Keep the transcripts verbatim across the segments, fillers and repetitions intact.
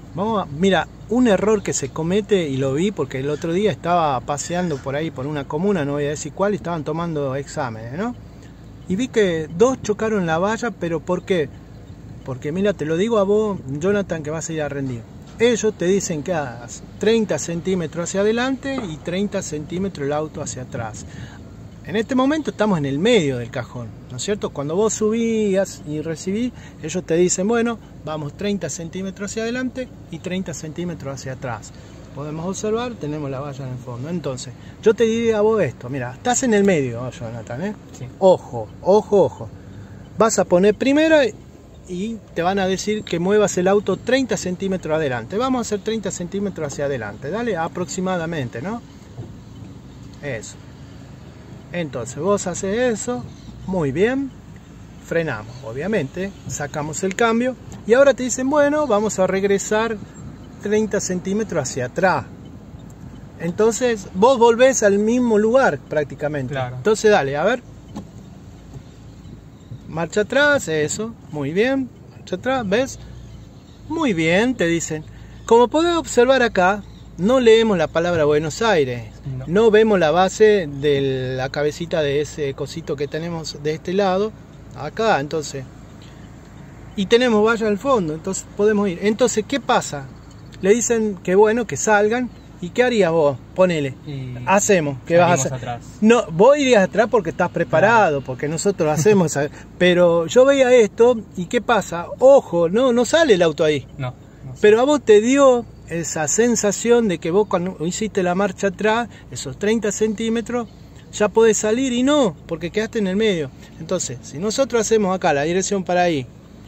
Vamos a, mira, un error que se comete, y lo vi porque el otro día estaba paseando por ahí por una comuna, no voy a decir cuál, y estaban tomando exámenes, ¿no? Y vi que dos chocaron la valla, pero ¿por qué? Porque mira, te lo digo a vos, Jonathan, que vas a ir a rendir. Ellos te dicen que hagas treinta centímetros hacia adelante y treinta centímetros el auto hacia atrás. En este momento estamos en el medio del cajón, ¿no es cierto? Cuando vos subías y recibís, ellos te dicen, bueno, vamos treinta centímetros hacia adelante y treinta centímetros hacia atrás. Podemos observar, tenemos la valla en el fondo. Entonces, yo te diría a vos esto, mira, estás en el medio, Jonathan, ¿eh? Sí. Ojo, ojo, ojo. Vas a poner primera y te van a decir que muevas el auto treinta centímetros adelante. Vamos a hacer treinta centímetros hacia adelante, dale, aproximadamente, ¿no? Eso. Entonces vos haces eso, muy bien, frenamos, obviamente, sacamos el cambio y ahora te dicen, bueno, vamos a regresar treinta centímetros hacia atrás. Entonces vos volvés al mismo lugar prácticamente. Claro. Entonces dale, a ver. Marcha atrás, eso, muy bien, marcha atrás, ¿ves? Muy bien, te dicen. Como podés observar acá, no leemos la palabra Buenos Aires, no. no vemos la base de la cabecita de ese cosito que tenemos de este lado, acá, entonces. Y tenemos valla al fondo, entonces podemos ir. Entonces, ¿qué pasa? Le dicen que bueno, que salgan. ¿Y qué harías vos? Ponele. Y hacemos. ¿Qué vas a hacer? Atrás. No, vos irías atrás porque estás preparado, claro. Porque nosotros hacemos. Pero yo veía esto y ¿qué pasa? Ojo, no, no sale el auto ahí. No. no pero a vos te dio esa sensación de que vos cuando hiciste la marcha atrás, esos treinta centímetros, ya podés salir y no, porque quedaste en el medio. Entonces, si nosotros hacemos acá la dirección para ahí,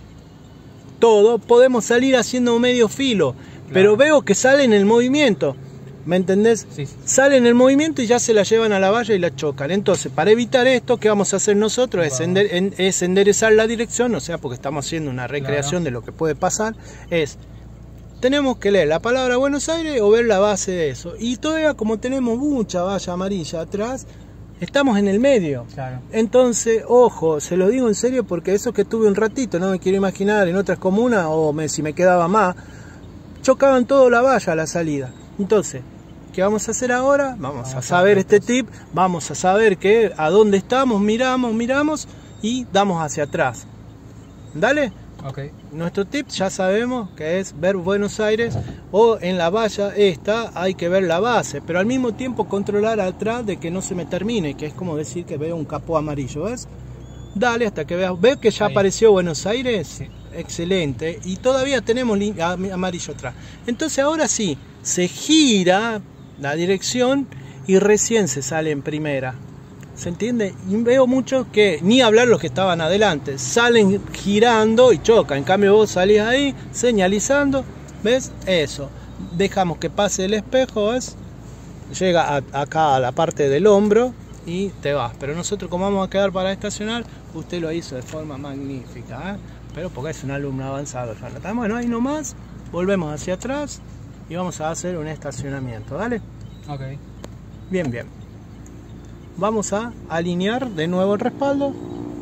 todo, podemos salir haciendo medio filo. Claro. Pero veo que sale en el movimiento. ¿Me entendés? Sí, sí. Sale en el movimiento y ya se la llevan a la valla y la chocan. Entonces, para evitar esto, ¿qué vamos a hacer nosotros? Wow. Es, ender, en, es enderezar la dirección, o sea, porque estamos haciendo una recreación, claro, de lo que puede pasar. Es, tenemos que leer la palabra Buenos Aires o ver la base de eso. Y todavía, como tenemos mucha valla amarilla atrás, estamos en el medio. Claro. Entonces, ojo, se lo digo en serio porque eso que tuve un ratito, no me quiero imaginar en otras comunas, o me, si me quedaba más, chocaban todo la valla a la salida. Entonces, ¿qué vamos a hacer ahora? Vamos, vamos a saber este tip, vamos a saber que a dónde estamos, miramos, miramos y damos hacia atrás. ¿Dale? Okay. Nuestro tip ya sabemos que es ver Buenos Aires, o en la valla esta hay que ver la base, pero al mismo tiempo controlar atrás de que no se me termine, que es como decir que veo un capó amarillo, ¿ves? Dale hasta que veas, ¿ves que ya ahí apareció Buenos Aires? Sí. Excelente, y todavía tenemos amarillo atrás. Entonces ahora sí, se gira la dirección y recién se sale en primera. ¿Se entiende? Y veo muchos que, ni hablar los que estaban adelante, salen girando y chocan. En cambio vos salís ahí señalizando, ¿ves? Eso. Dejamos que pase el espejo, ¿ves? Llega a, acá a la parte del hombro y te vas. Pero nosotros, como vamos a quedar para estacionar, usted lo hizo de forma magnífica, ¿eh? Pero porque es un alumno avanzado, Jonathan. Bueno, ahí nomás, volvemos hacia atrás y vamos a hacer un estacionamiento, ¿dale? Ok. Bien, bien. Vamos a alinear de nuevo el respaldo.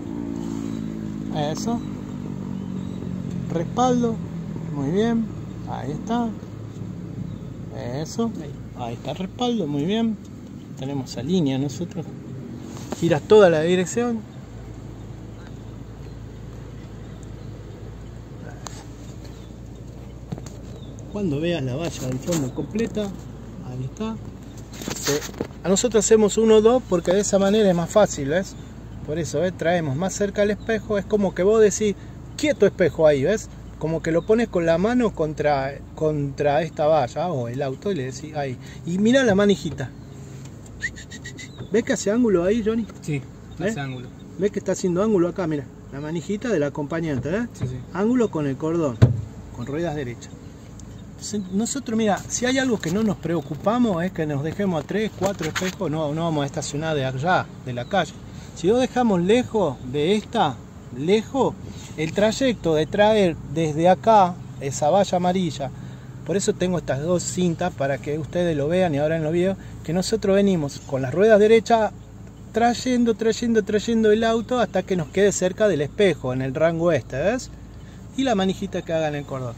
Eso. Respaldo. Muy bien. Ahí está. Eso. Ahí está el respaldo, muy bien. Tenemos esa línea nosotros. Giras toda la dirección. Cuando veas la valla del fondo completa, ahí está. Sí. A nosotros hacemos uno dos porque de esa manera es más fácil, ¿ves? Por eso, ¿ves? Traemos más cerca el espejo. Es como que vos decís, quieto espejo ahí, ¿ves? Como que lo pones con la mano contra, contra esta valla o el auto y le decís ahí. Y mira la manijita. ¿Ves que hace ángulo ahí, Johnny? Sí, ¿ves? Hace ángulo. ¿Ves que está haciendo ángulo acá? Mira, la manijita del acompañante, ¿eh? Sí, sí. Ángulo con el cordón, con ruedas derechas. Nosotros, mira, si hay algo que no nos preocupamos es que nos dejemos a tres, cuatro espejos, no, no vamos a estacionar de allá, de la calle. Si lo dejamos lejos de esta, lejos, el trayecto de traer desde acá esa valla amarilla, por eso tengo estas dos cintas para que ustedes lo vean y ahora en los videos, que nosotros venimos con las ruedas derechas trayendo, trayendo, trayendo el auto hasta que nos quede cerca del espejo, en el rango este, ¿ves? Y la manijita que haga en el cordón.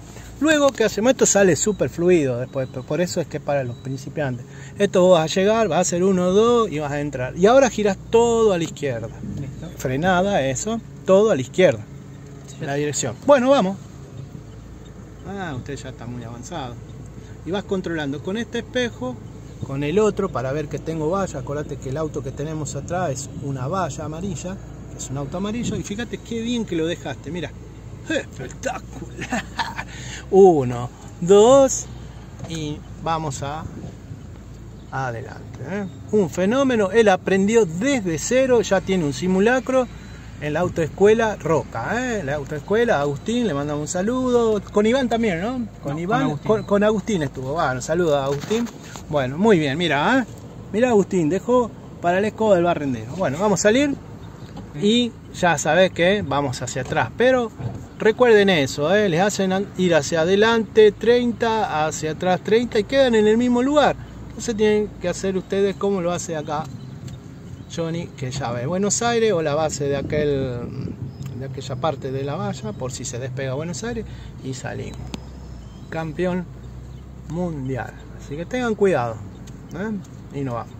Luego, ¿qué hacemos? Esto sale súper fluido después, pero por eso es que para los principiantes. Esto vos vas a llegar, vas a hacer uno, dos y vas a entrar. Y ahora girás todo a la izquierda. Listo. Frenada, eso, todo a la izquierda. Sí. La dirección. Bueno, vamos. Ah, usted ya está muy avanzado. Y vas controlando con este espejo, con el otro, para ver que tengo valla. Acordate que el auto que tenemos atrás es una valla amarilla, que es un auto amarillo. Y fíjate qué bien que lo dejaste, mira. Espectacular. Uno, dos y vamos a adelante, ¿eh? Un fenómeno. Él aprendió desde cero, ya tiene un simulacro en la autoescuela Roca, ¿eh? La autoescuela Agustín, le mandamos un saludo. Con Iván también, ¿no? Con no, Iván, con Agustín. Con, con Agustín estuvo. Bueno, saludo a Agustín. Bueno, muy bien, mira, ¿eh? Mira, Agustín, dejó para el escobo del barrendero. Bueno, vamos a salir y ya sabés que vamos hacia atrás, pero recuerden eso, ¿eh? Les hacen ir hacia adelante treinta, hacia atrás treinta y quedan en el mismo lugar. Entonces tienen que hacer ustedes como lo hace acá Johnny, que ya ve Buenos Aires o la base de aquel de aquella parte de la valla, por si se despega Buenos Aires, y salimos. Campeón mundial. Así que tengan cuidado, ¿eh? Y no va.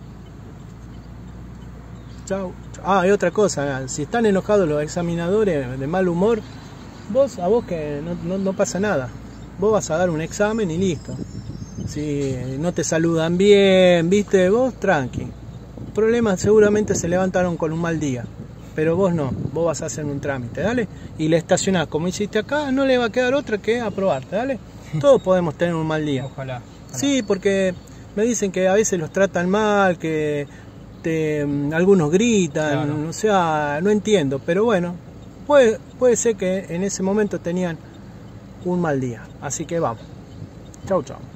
Chau. Ah, y otra cosa, si están enojados los examinadores de mal humor, vos, a vos que no, no, no pasa nada. Vos vas a dar un examen y listo. Si no te saludan bien, viste, vos tranqui. Problemas seguramente se levantaron con un mal día, pero vos no, vos vas a hacer un trámite, dale, y le estacionás como hiciste acá, no le va a quedar otra que aprobarte, dale. Todos podemos tener un mal día. Ojalá, ojalá. Sí, porque me dicen que a veces los tratan mal, que te, algunos gritan, claro. O sea, no entiendo, pero bueno, puede, puede ser que en ese momento tenían un mal día, así que vamos. Chau, chau.